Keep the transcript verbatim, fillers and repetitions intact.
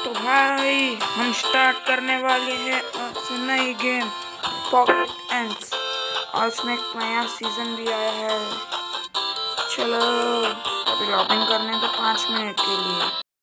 तो भाई हम स्टार्ट करने वाले हैं आज नई गेम पॉकेट एंड्स और इसमें एक नया सीजन भी आया है। चलो अभी लॉगिन करने तो पाँच मिनट के लिए।